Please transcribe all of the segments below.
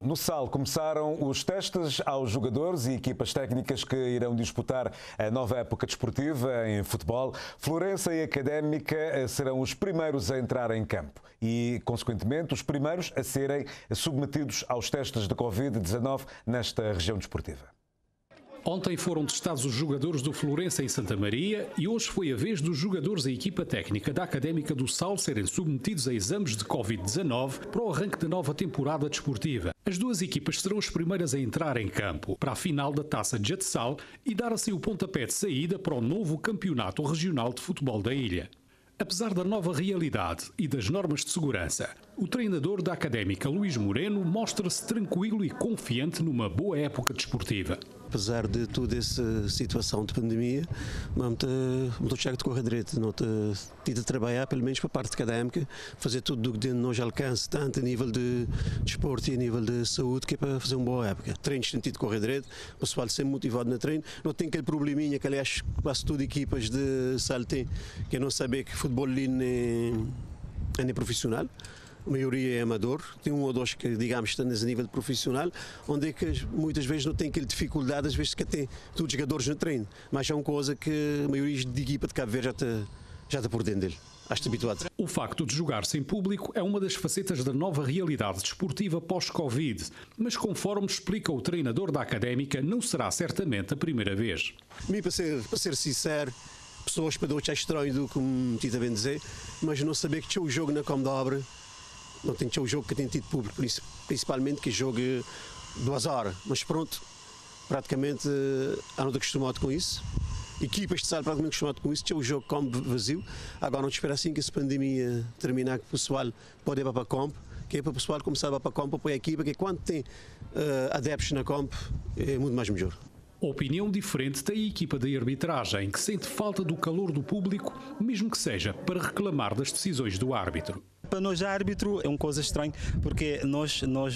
No SAL começaram os testes aos jogadores e equipas técnicas que irão disputar a nova época desportiva em futebol. Florença e Académica serão os primeiros a entrar em campo e, consequentemente, os primeiros a serem submetidos aos testes de Covid-19 nesta região desportiva. Ontem foram testados os jogadores do Florença em Santa Maria e hoje foi a vez dos jogadores da equipa técnica da Académica do SAL serem submetidos a exames de Covid-19 para o arranque da nova temporada desportiva. As duas equipas serão as primeiras a entrar em campo para a final da Taça Jetsal e dar assim o pontapé de saída para o novo Campeonato Regional de Futebol da ilha. Apesar da nova realidade e das normas de segurança, o treinador da Académica, Luís Moreno, mostra-se tranquilo e confiante numa boa época desportiva. Apesar de toda essa situação de pandemia, não chega de correr direito, não de trabalhar, pelo menos para a parte académica, fazer tudo o que dentro de nós alcance, tanto a nível de desporto e a nível de saúde, que é para fazer uma boa época. Treinos têm tido de correr direito, o pessoal sempre motivado no treino, não tem aquele probleminha que, aliás, quase todas as equipas de SAL têm, que é não saber que futebol ali é profissional. A maioria é amador, tem um ou dois que, digamos, estão nesse nível profissional, onde é que muitas vezes não tem aquela dificuldade, às vezes que tem todos os jogadores no treino, mas é uma coisa que a maioria de equipa de Cabo Verde já está por dentro dele. Acho habituado. O facto de jogar sem público é uma das facetas da nova realidade desportiva pós-Covid, mas conforme explica o treinador da Académica, não será certamente a primeira vez. Para ser sincero, pessoas para achar estranho do que me tinha bem dizer, mas não saber que tinha o jogo na Comdobre. Não tem que ser o jogo que tem tido público, principalmente que jogue 2 horas. Mas pronto, praticamente não estou acostumado com isso. Equipas de SAL praticamente acostumado com isso, tinha o jogo campo vazio. Agora não te espera assim que essa pandemia terminar, que o pessoal pode ir para a campo, que é para o pessoal começar a ir para a campo, apoiar a equipa, que quando tem adeptos na campo é muito mais melhor. Opinião diferente tem a equipa de arbitragem, que sente falta do calor do público, mesmo que seja para reclamar das decisões do árbitro. Para nós, árbitro, é uma coisa estranha, porque nós não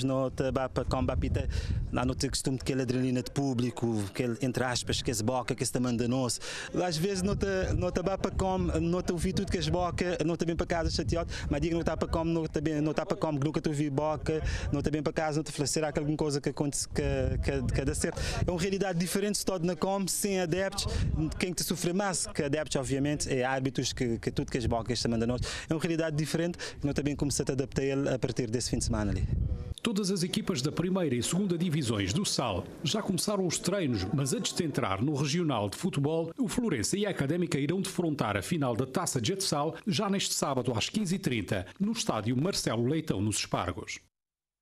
não temos costume de aquela adrenalina de público, aquele, entre aspas, que é boca, que se manda nós. Às vezes não está para como, não está a ouvir tudo que é boca, não está bem para casa chateado, mas digo não está para como, não está para como, nunca te ouvi boca, não está bem para casa, não te falacer alguma coisa que acontece que dá certo. É uma realidade diferente, se todo na como, sem adeptos, quem te sofre mais que adeptos, obviamente, é árbitros que tudo que é boca, que se manda nós. É uma realidade diferente, não também começar a adaptar ele a partir desse fim de semana ali. Todas as equipas da primeira e segunda divisões do SAL já começaram os treinos, mas antes de entrar no regional de futebol, o Florença e a Académica irão defrontar a final da Taça Jetsal já neste sábado às 15h30, no estádio Marcelo Leitão, nos Espargos.